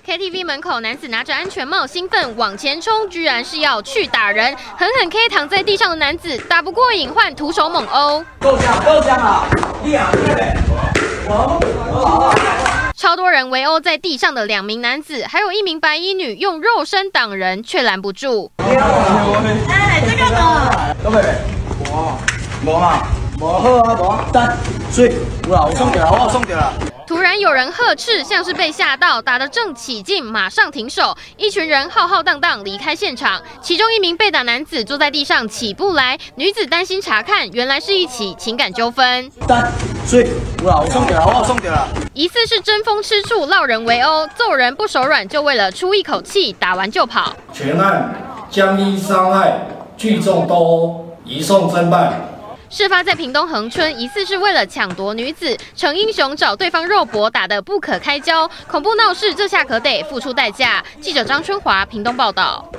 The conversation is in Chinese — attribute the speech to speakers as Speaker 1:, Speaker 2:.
Speaker 1: KTV 门口，男子拿着安全帽，兴奋往前冲，居然是要去打人，狠狠 K 躺在地上的男子，打不过瘾，换徒手猛殴。
Speaker 2: 够呛啊！
Speaker 1: 超多人围殴在地上的2名男子，还有1名白衣女用肉身挡人，却拦不住。
Speaker 2: 哎，这个呢？各位，无嘛，无好啊，无等，水，有啦，我送掉了，我送掉了。
Speaker 1: 突然有人呵斥，像是被吓到，打得正起劲，马上停手。一群人浩浩荡荡离开现场，其中1名被打男子坐在地上起不来，女子担心查看，原来是一起情感纠纷。
Speaker 2: 等，水，有啦，我送掉了，我送掉了。
Speaker 1: 疑似是争风吃醋，落人围殴，揍人不手软，就为了出一口气，打完就跑。
Speaker 3: 全案将依伤害、聚众斗殴移送侦办。
Speaker 1: 事发在屏东恒春，疑似是为了抢夺女子，逞英雄找对方肉搏，打得不可开交，恐怖闹事，这下可得付出代价。记者张春华屏东报道。